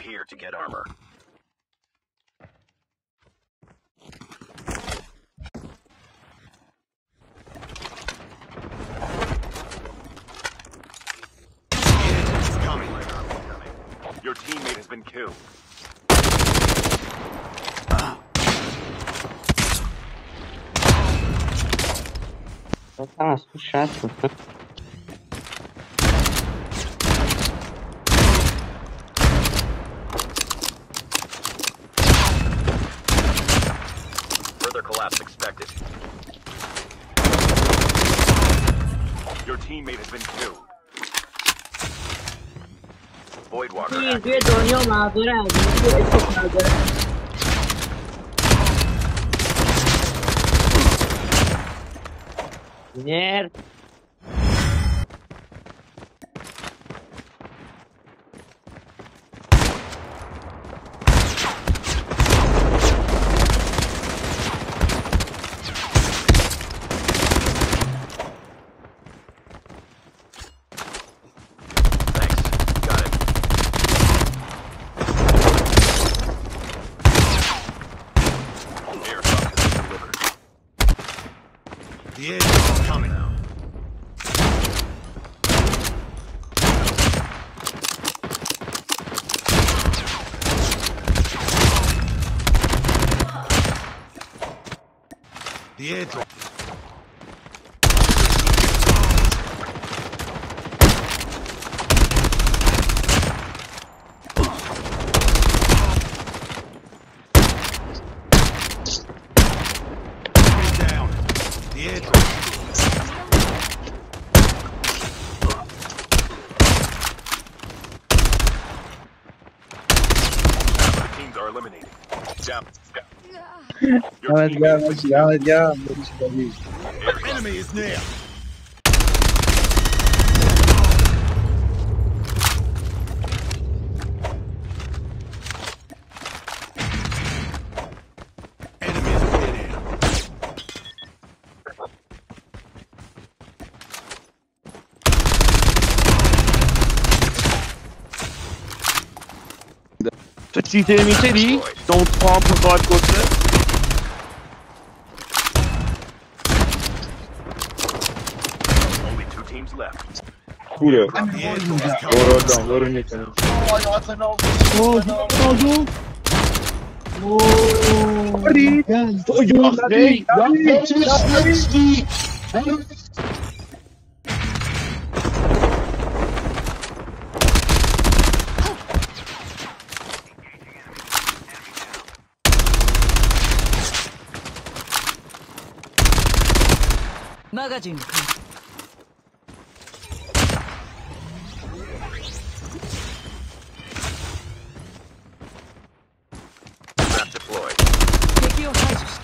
here to get armor. It's coming. Your teammate has been killed. Tá chato. Further collapse expected. Your teammate has been killed. Void walker. توی دنیا معذره از توی اسم معذره Nerd. The edge is coming. The airdrop. Down. The airdrop. The teams are eliminated. Down. Your Let's teammate go, has let's been go, killed. let's go. Airdrop. Enemy is near. Enemy is near. Tu cheaté limité, donc 3 pour droit de côté. Only 2 teams left. Kurde. The airdrop is coming. Oradan, oraya kadar. Magazine. Trap deployed. 敵を排除して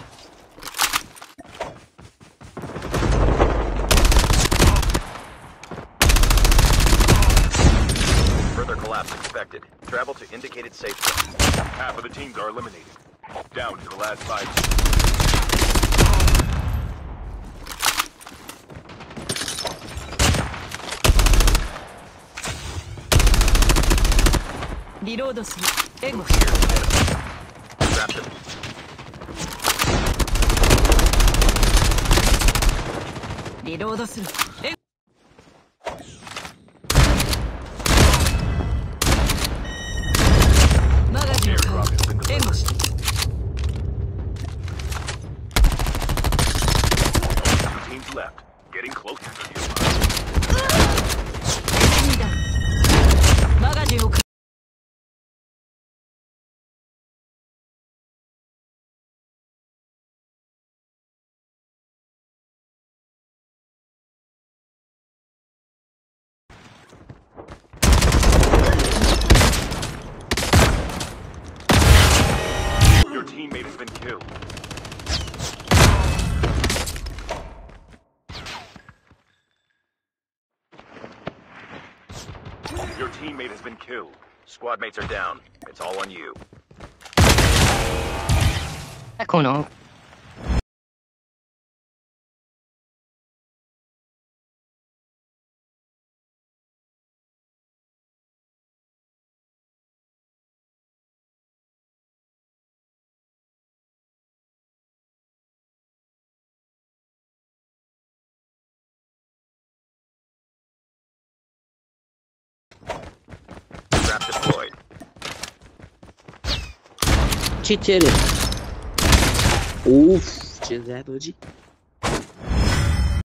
Further collapse expected. Travel to indicated safe zone. Half of the teams are eliminated. Down to the last 5. リロードする援護 Here, enemy. Trap them. リロードする援マガジンを買う Airdrop has been 援護 delivered. して Only 2 teams left. Getting closer to you. エネミーダウンマガジンを買う Your teammate has been killed. Your teammate has been killed. Squad mates are down. It's all on you. この Trap deployed. Cheat ele. Uff, tinha zero de